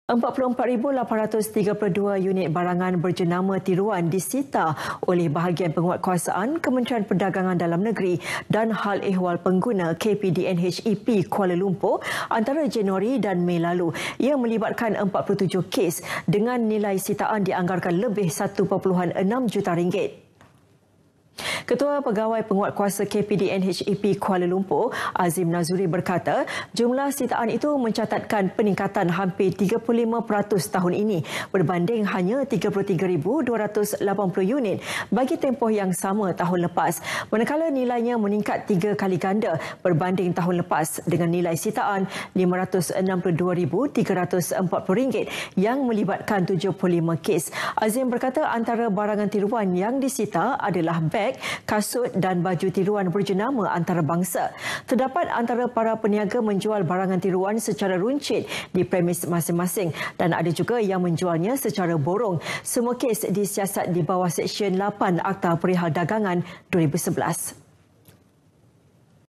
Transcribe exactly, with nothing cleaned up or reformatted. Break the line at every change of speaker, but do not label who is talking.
empat puluh empat ribu lapan ratus tiga puluh dua unit barangan berjenama tiruan disita oleh bahagian penguatkuasaan Kementerian Perdagangan Dalam Negeri dan Hal Ehwal Pengguna K P D N H E P Kuala Lumpur antara Januari dan Mei lalu. Ia melibatkan empat puluh tujuh kes dengan nilai sitaan dianggarkan lebih satu perpuluhan enam juta ringgit. Ketua Pegawai Penguatkuasa K P D N H E P Kuala Lumpur, Azim Nazuri berkata, jumlah sitaan itu mencatatkan peningkatan hampir tiga puluh lima peratus tahun ini berbanding hanya tiga puluh tiga ribu dua ratus lapan puluh unit bagi tempoh yang sama tahun lepas. Manakala nilainya meningkat tiga kali ganda berbanding tahun lepas dengan nilai sitaan lima ratus enam puluh dua ribu tiga ratus empat puluh ringgit yang melibatkan tujuh puluh lima kes. Azim berkata antara barangan tiruan yang disita adalah beg, kasut dan baju tiruan berjenama antarabangsa. Terdapat antara para peniaga menjual barangan tiruan secara runcit di premis masing-masing dan ada juga yang menjualnya secara borong. Semua kes disiasat di bawah Seksyen lapan Akta Perihal Dagangan dua ribu sebelas.